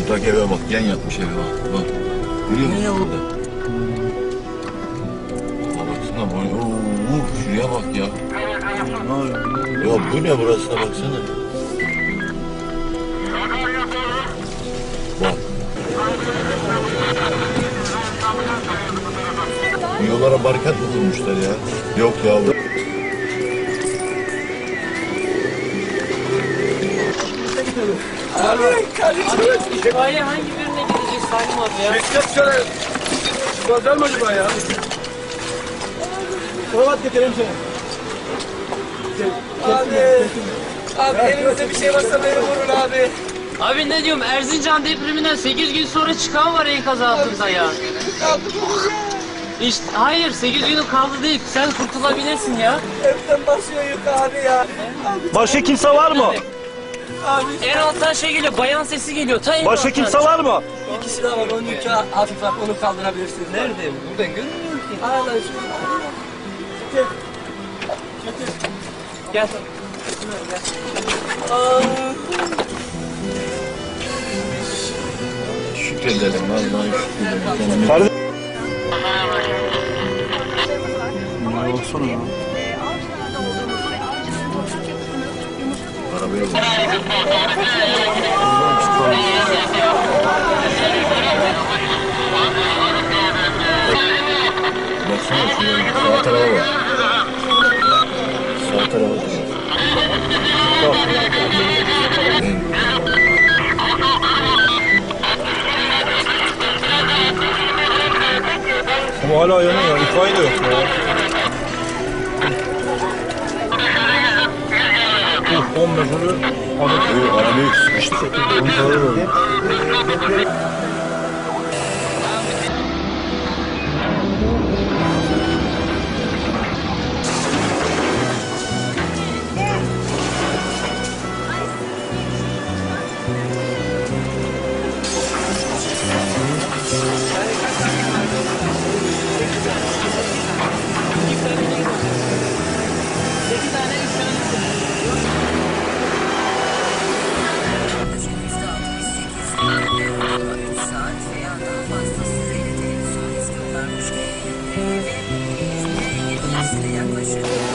Bak eve bak, gen yatmış eve bak. Bak. Görüyor musun? Ne oldu? Baksana bu. Şuraya bak ya. Ne oluyor? Ya bu ne burasına baksana. Bak. Yollara barikat mı kurmuşlar ya? Yok ya. Abi kardeşim. İtfaiye hangi birine gidecek Salim abi ya? Şirket şöyle. Çıkmazlar mı acaba ya? Kravat getireyim sana. Abi elimizde bir şey varsa beni vurun abi. Abi ne diyorum, Erzincan depreminden 8 gün sonra çıkan var enkaz altında ya. İşte hayır, 8 günün kaldı değil, sen kurtulabilirsin ya. Hepten basıyor yük abi ya. Başka kimse var mı? Abi En alttan şey geliyor, bayan sesi geliyor. Ta en Başka alttan. kimse var mı? ikisi de var. Onun yükü hafif var. Onu kaldırabilirsiniz. Nerede? Buradan görmüyorum ki. Hala Gel. Şükredelim. Vallahi şükredelim. Kardeşim. Arabaya bak. Baksana şuraya. Sağ tarafa bak. Sağ tarafa bak. Ama hala yanıyor. İtfaiye de yok ya. 15 oluyor. Bu arabayı sıkıştı. Saat veya daha fazla süreyle televizyon izliyorlarmış. Ve yetkilisiyle yaklaşıyor.